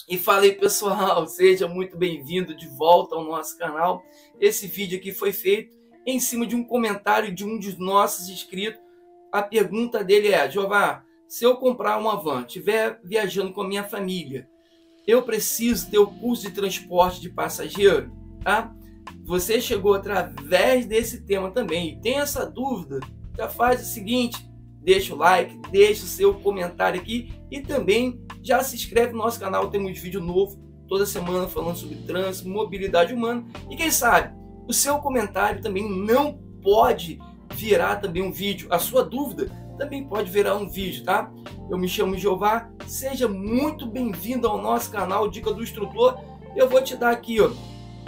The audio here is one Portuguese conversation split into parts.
E fala aí, pessoal, seja muito bem-vindo de volta ao nosso canal. Esse vídeo aqui foi feito em cima de um comentário de um dos nossos inscritos. A pergunta dele é: Jeová, se eu comprar uma van, estiver viajando com a minha família, eu preciso ter o custo de transporte de passageiro? Tá? Você chegou através desse tema também e tem essa dúvida, já faz o seguinte: deixa o like, deixa o seu comentário aqui e também já se inscreve no nosso canal. Temos vídeo novo toda semana falando sobre trânsito, mobilidade humana. E quem sabe, o seu comentário também não pode virar também um vídeo. A sua dúvida também pode virar um vídeo, tá? Eu me chamo Jeová, seja muito bem-vindo ao nosso canal Dica do Instrutor. Eu vou te dar aqui, ó,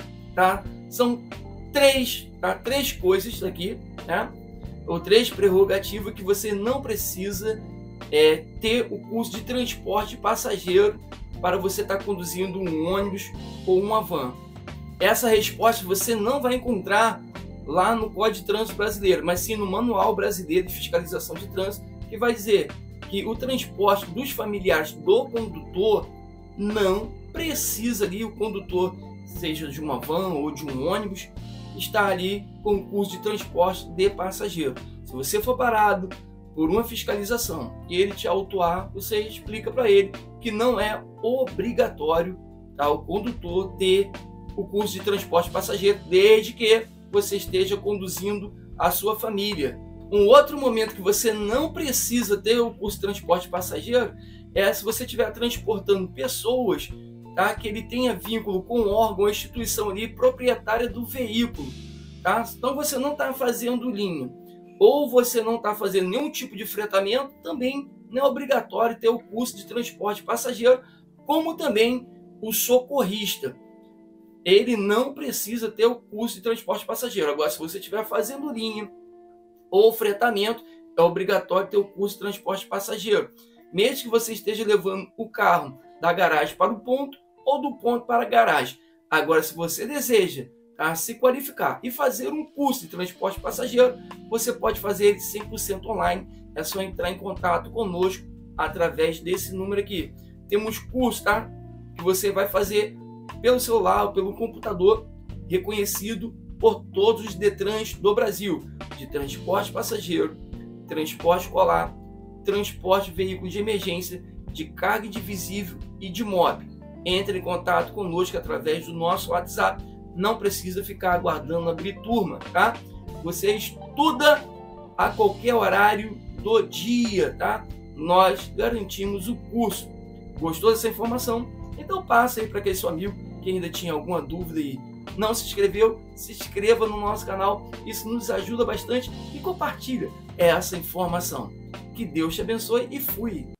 tá? São três coisas aqui, tá? Ou três prerrogativas que você não precisa ter o custo de transporte de passageiro para você estar conduzindo um ônibus ou uma van. Essa resposta você não vai encontrar lá no Código de Trânsito Brasileiro, mas sim no Manual Brasileiro de Fiscalização de Trânsito, que vai dizer que o transporte dos familiares do condutor não precisa ali, o condutor, seja de uma van ou de um ônibus, está ali com o custo de transporte de passageiro. Se você for parado por uma fiscalização e ele te autuar, você explica para ele que não é obrigatório, tá, o condutor ter o custo de transporte de passageiro, desde que você esteja conduzindo a sua família. Um outro momento que você não precisa ter o custo de transporte de passageiro é se você estiver transportando pessoas, tá, que ele tenha vínculo com o órgão ou instituição ali proprietária do veículo, tá? Então você não está fazendo linha ou você não está fazendo nenhum tipo de fretamento, também não é obrigatório ter o custo de transporte de passageiro, como também o socorrista. Ele não precisa ter o custo de transporte de passageiro. Agora, se você estiver fazendo linha ou fretamento, é obrigatório ter o custo de transporte de passageiro, mesmo que você esteja levando o carro da garagem para o ponto ou do ponto para a garagem. Agora, se você deseja, tá, se qualificar e fazer um curso de transporte de passageiro, você pode fazer ele 100% online. É só entrar em contato conosco através desse número aqui. Temos curso, tá, que você vai fazer pelo celular ou pelo computador, reconhecido por todos os Detrans do Brasil, de transporte de passageiro, transporte escolar, transporte de veículo de emergência, de carga indivisível e de mob. Entre em contato conosco através do nosso WhatsApp. Não precisa ficar aguardando abrir turma, tá? Você estuda a qualquer horário do dia, tá? Nós garantimos o curso. Gostou dessa informação? Então passa aí para aquele seu amigo que ainda tinha alguma dúvida e não se inscreveu. Se inscreva no nosso canal, isso nos ajuda bastante, e compartilha essa informação. Que Deus te abençoe e fui!